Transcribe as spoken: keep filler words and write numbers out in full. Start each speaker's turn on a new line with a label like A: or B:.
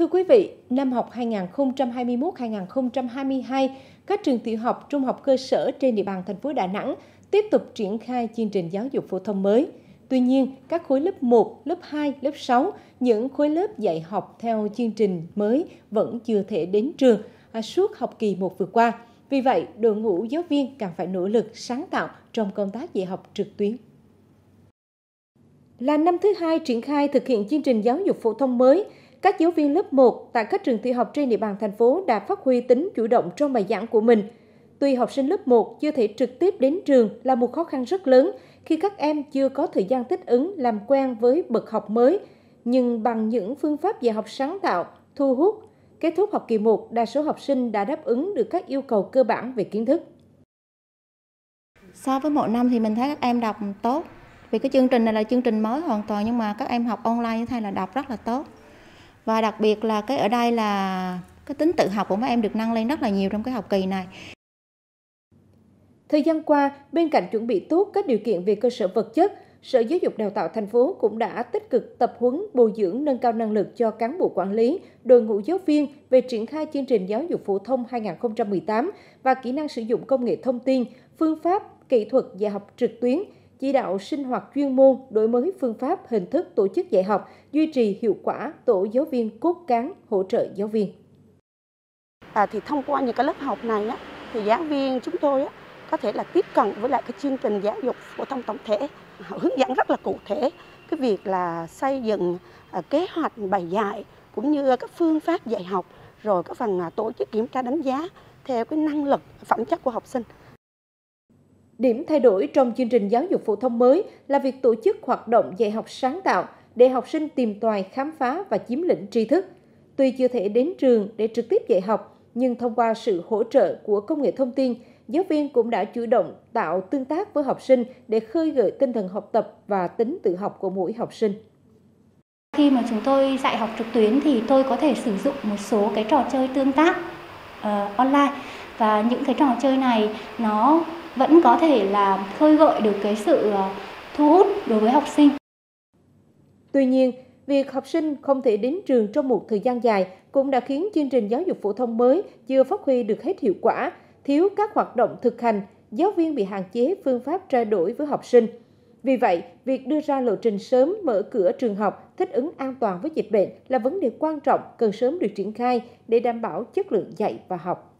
A: Thưa quý vị, năm học hai nghìn không trăm hai mươi mốt hai nghìn không trăm hai mươi hai, các trường tiểu học, trung học cơ sở trên địa bàn thành phố Đà Nẵng tiếp tục triển khai chương trình giáo dục phổ thông mới. Tuy nhiên, các khối lớp một, lớp hai, lớp sáu, những khối lớp dạy học theo chương trình mới vẫn chưa thể đến trường suốt học kỳ một vừa qua. Vì vậy, đội ngũ giáo viên càng phải nỗ lực sáng tạo trong công tác dạy học trực tuyến. Là năm thứ hai triển khai thực hiện chương trình giáo dục phổ thông mới, các giáo viên lớp một tại các trường tiểu học trên địa bàn thành phố đã phát huy tính chủ động trong bài giảng của mình. Tuy học sinh lớp một chưa thể trực tiếp đến trường là một khó khăn rất lớn khi các em chưa có thời gian thích ứng làm quen với bậc học mới, nhưng bằng những phương pháp dạy học sáng tạo, thu hút, kết thúc học kỳ một, đa số học sinh đã đáp ứng được các yêu cầu cơ bản về kiến thức.
B: So với mỗi năm thì mình thấy các em đọc tốt. Vì cái chương trình này là chương trình mới hoàn toàn, nhưng mà các em học online như thế là đọc rất là tốt. Và đặc biệt là cái ở đây là cái tính tự học của các em được nâng lên rất là nhiều trong cái học kỳ này.
A: Thời gian qua, bên cạnh chuẩn bị tốt các điều kiện về cơ sở vật chất, Sở Giáo dục Đào tạo thành phố cũng đã tích cực tập huấn, bồi dưỡng, nâng cao năng lực cho cán bộ quản lý, đội ngũ giáo viên về triển khai chương trình giáo dục phổ thông hai nghìn không trăm mười tám và kỹ năng sử dụng công nghệ thông tin, phương pháp, kỹ thuật dạy học trực tuyến, chỉ đạo sinh hoạt chuyên môn, đổi mới phương pháp, hình thức tổ chức dạy học, duy trì hiệu quả tổ giáo viên cốt cán hỗ trợ giáo viên.
C: À, thì thông qua những cái lớp học này á, thì giáo viên chúng tôi á, có thể là tiếp cận với lại cái chương trình giáo dục phổ thông tổng thể, họ hướng dẫn rất là cụ thể cái việc là xây dựng à, kế hoạch bài dạy cũng như các phương pháp dạy học, rồi các phần à, tổ chức kiểm tra đánh giá theo cái năng lực, phẩm chất của học sinh.
A: Điểm thay đổi trong chương trình giáo dục phổ thông mới là việc tổ chức hoạt động dạy học sáng tạo để học sinh tìm tòi, khám phá và chiếm lĩnh tri thức. Tuy chưa thể đến trường để trực tiếp dạy học, nhưng thông qua sự hỗ trợ của công nghệ thông tin, giáo viên cũng đã chủ động tạo tương tác với học sinh để khơi gợi tinh thần học tập và tính tự học của mỗi học sinh.
D: Khi mà chúng tôi dạy học trực tuyến thì tôi có thể sử dụng một số cái trò chơi tương tác uh, online, và những cái trò chơi này nó vẫn có thể là khơi gợi được cái sự uh, thu hút đối với học sinh.
A: Tuy nhiên, việc học sinh không thể đến trường trong một thời gian dài cũng đã khiến chương trình giáo dục phổ thông mới chưa phát huy được hết hiệu quả, thiếu các hoạt động thực hành, giáo viên bị hạn chế phương pháp trao đổi với học sinh. Vì vậy, việc đưa ra lộ trình sớm mở cửa trường học thích ứng an toàn với dịch bệnh là vấn đề quan trọng cần sớm được triển khai để đảm bảo chất lượng dạy và học.